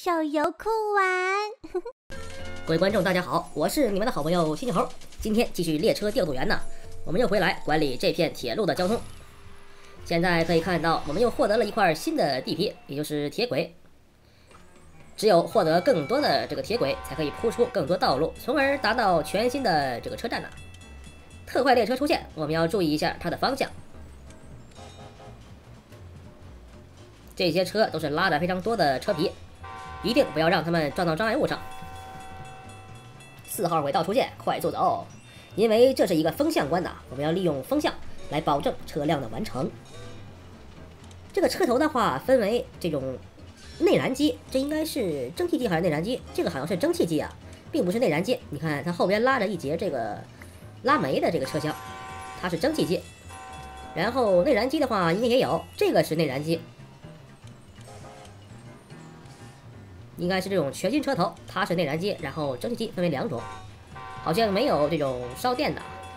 手游酷玩。 各位观众，大家好，我是你们的好朋友星星猴。今天继续列车调度员呢，我们又回来管理这片铁路的交通。现在可以看到，我们又获得了一块新的地皮，也就是铁轨。只有获得更多的这个铁轨，才可以铺出更多道路，从而达到全新的这个车站呢。特快列车出现，我们要注意一下它的方向。这些车都是拉的非常多的车皮，一定不要让他们撞到障碍物上。4号轨道出现，快速走，因为这是一个风向关呐，我们要利用风向来保证车辆的完成。这个车头的话分为这种内燃机，这应该是蒸汽机还是内燃机？这个好像是蒸汽机啊，并不是内燃机。你看它后边拉着一节这个拉煤的这个车厢，它是蒸汽机。然后内燃机的话应该也有，这个是内燃机。应该是这种全新车头，它是内燃机，然后蒸汽机分为2种，好像没有这种烧电的，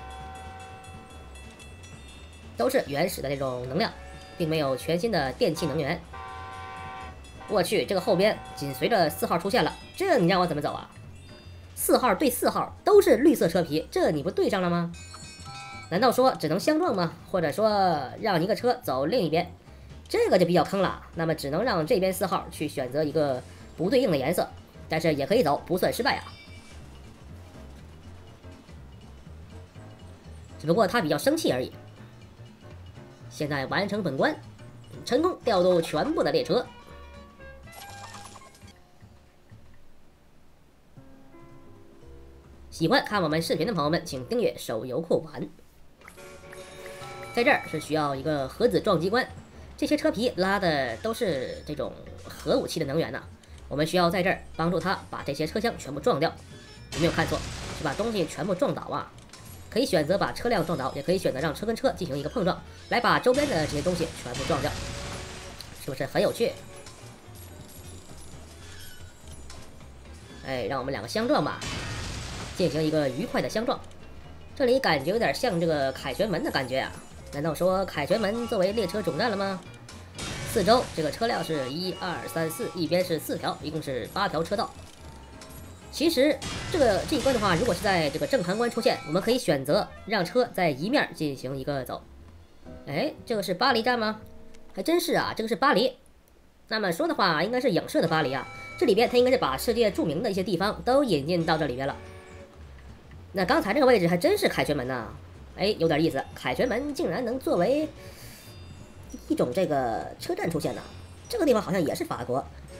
都是原始的这种能量，并没有全新的电气能源。我去，这个后边紧随着4号出现了，这你让我怎么走啊？4号对4号都是绿色车皮，这你不对上了吗？难道说只能相撞吗？或者说让一个车走另一边？这个就比较坑了，那么只能让这边4号去选择一个不对应的颜色，但是也可以走，不算失败啊。只不过他比较生气而已。现在完成本关，成功调度全部的列车。喜欢看我们视频的朋友们，请订阅手游酷玩。在这儿是需要一个核子撞击关，这些车皮拉的都是这种核武器的能源呐。我们需要在这儿帮助他把这些车厢全部撞掉，有没有看错？是把东西全部撞倒啊！可以选择把车辆撞倒，也可以选择让车跟车进行一个碰撞，来把周边的这些东西全部撞掉，是不是很有趣？哎，让我们2个相撞吧，进行一个愉快的相撞。这里感觉有点像这个凯旋门的感觉啊！难道说凯旋门作为列车总站了吗？四周这个车辆是1、2、3、4，一边是4条，一共是8条车道。其实这一关的话，如果是在这个正函关出现，我们可以选择让车在一面进行一个走。哎，这个是巴黎站吗？还真是啊，这个是巴黎。那么说的话，应该是影射的巴黎啊。这里边它应该是把世界著名的一些地方都引进到这里边了。那刚才这个位置还真是凯旋门呐，哎，有点意思。凯旋门竟然能作为一种这个车站出现的，这个地方好像也是法国。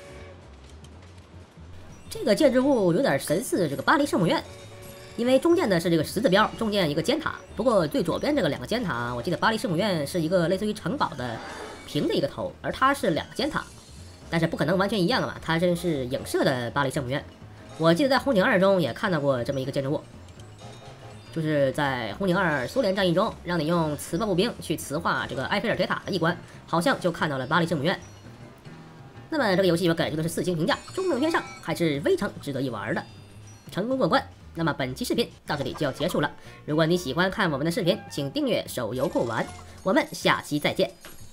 这个建筑物有点神似这个巴黎圣母院，因为中间的是这个十字标，中间一个尖塔。不过最左边这个2个尖塔，我记得巴黎圣母院是一个类似于城堡的平的一个头，而它是2个尖塔，但是不可能完全一样嘛，它真是影射的巴黎圣母院。我记得在红警2中也看到过这么一个建筑物。就是在红警2苏联战役中，让你用磁暴步兵去磁化这个埃菲尔铁塔的一关，好像就看到了巴黎圣母院。那么这个游戏我给出的是4星评价，中等偏上，还是非常值得一玩的。成功过关。那么本期视频到这里就要结束了。如果你喜欢看我们的视频，请订阅手游酷玩。我们下期再见。